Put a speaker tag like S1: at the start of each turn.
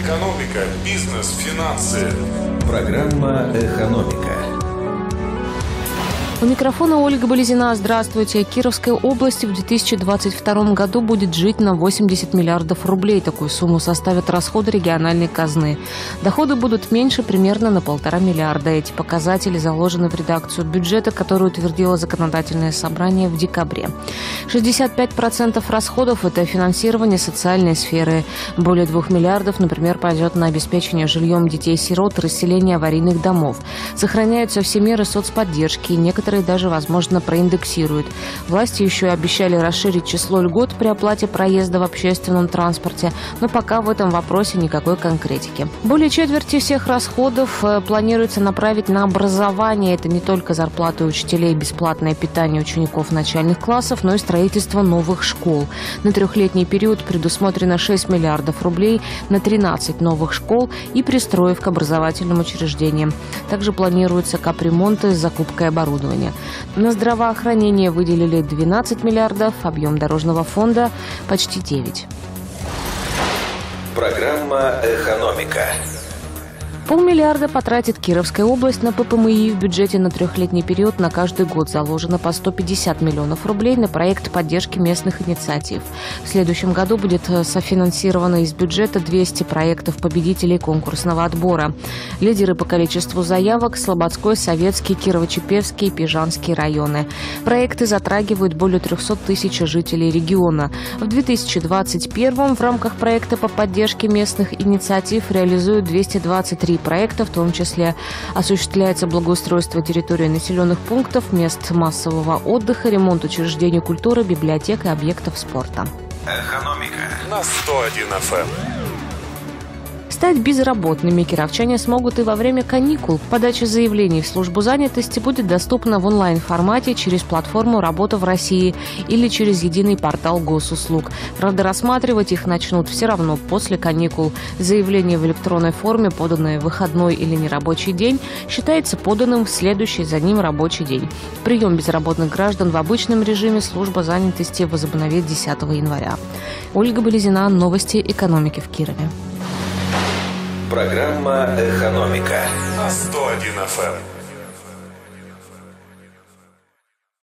S1: Экономика, бизнес, финансы.
S2: Программа «Экономика».
S3: У микрофона Ольга Болезина. Здравствуйте. Кировская область в 2022 году будет жить на 80 миллиардов рублей. Такую сумму составят расходы региональной казны. Доходы будут меньше примерно на 1,5 миллиарда. Эти показатели заложены в редакцию бюджета, которую утвердило законодательное собрание в декабре. 65% расходов – это финансирование социальной сферы. Более 2 миллиардов, например, пойдет на обеспечение жильем детей-сирот, расселение аварийных домов. Сохраняются все меры соцподдержки, некоторые даже, возможно, проиндексируют. Власти еще обещали расширить число льгот при оплате проезда в общественном транспорте, но пока в этом вопросе никакой конкретики. Более четверти всех расходов планируется направить на образование. Это не только зарплаты учителей, бесплатное питание учеников начальных классов, но и строительство новых школ. На трехлетний период предусмотрено 6 миллиардов рублей на 13 новых школ и пристроек к образовательным учреждениям. Также планируются капремонты с закупкой оборудования. На здравоохранение выделили 12 миллиардов, объем дорожного фонда почти 9.
S2: Программа «Экономика».
S3: 500 миллиарда потратит Кировская область на ППМИ. В бюджете на трехлетний период на каждый год заложено по 150 миллионов рублей на проект поддержки местных инициатив. В следующем году будет софинансировано из бюджета 200 проектов победителей конкурсного отбора. Лидеры по количеству заявок – Слободской, Советский, Кирово-Чепецкий и Пижанский районы. Проекты затрагивают более 300 тысяч жителей региона. В 2021 в рамках проекта по поддержке местных инициатив реализуют 223 проекта, в том числе осуществляется благоустройство территории населенных пунктов, мест массового отдыха, ремонт учреждений культуры, библиотек и объектов спорта.
S2: Экономика
S1: На 101 FM.
S3: Стать безработными кировчане смогут и во время каникул. Подача заявлений в службу занятости будет доступна в онлайн-формате через платформу «Работа в России» или через единый портал госуслуг. Правда, рассматривать их начнут все равно после каникул. Заявление в электронной форме, поданное в выходной или нерабочий день, считается поданным в следующий за ним рабочий день. Прием безработных граждан в обычном режиме служба занятости возобновит 10 января. Ольга Болезина. Новости экономики в Кирове.
S2: Программа «Экономика»
S1: На 101 FM.